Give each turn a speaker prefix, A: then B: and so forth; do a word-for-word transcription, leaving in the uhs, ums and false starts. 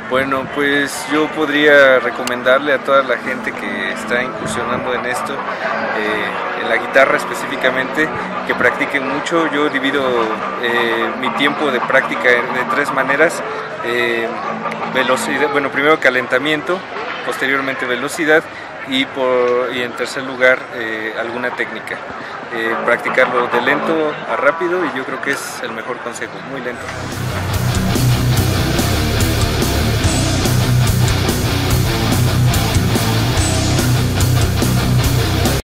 A: Bueno, pues yo podría recomendarle a toda la gente que está incursionando en esto, eh, en la guitarra específicamente, que practiquen mucho. Yo divido eh, mi tiempo de práctica de tres maneras. Eh, velocidad, bueno, primero calentamiento, posteriormente velocidad y, por, y en tercer lugar eh, alguna técnica. Eh, practicarlo de lento a rápido y yo creo que es el mejor consejo, muy lento.